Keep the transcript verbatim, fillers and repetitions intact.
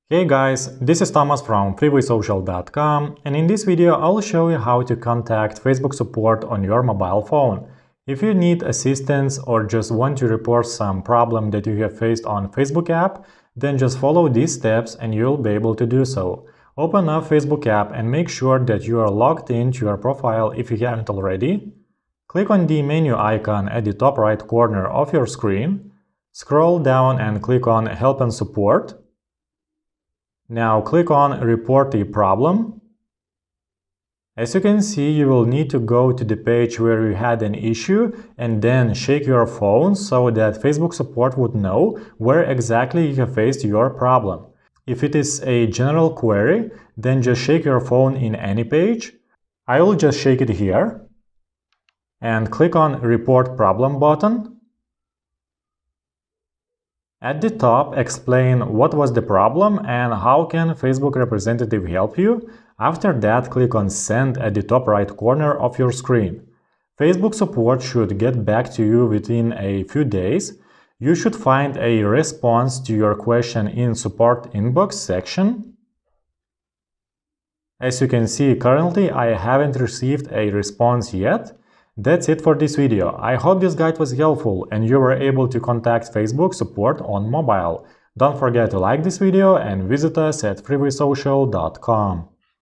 Hey guys, this is Thomas from freeway social dot com, and in this video I'll show you how to contact Facebook support on your mobile phone. If you need assistance or just want to report some problem that you have faced on Facebook app, then just follow these steps and you'll be able to do so. Open up Facebook app and make sure that you are logged into your profile if you haven't already. Click on the menu icon at the top right corner of your screen. Scroll down and click on Help and Support. Now click on Report a Problem. As you can see, you will need to go to the page where you had an issue and then shake your phone so that Facebook support would know where exactly you have faced your problem. If it is a general query, then just shake your phone in any page. I will just shake it here and click on Report Problem button. At the top, explain what was the problem and how can Facebook representative help you. After that, click on Send at the top right corner of your screen. Facebook support should get back to you within a few days. You should find a response to your question in Support Inbox section. As you can see, currently I haven't received a response yet. That's it for this video. I hope this guide was helpful and you were able to contact Facebook support on mobile. Don't forget to like this video and visit us at freeway social dot com.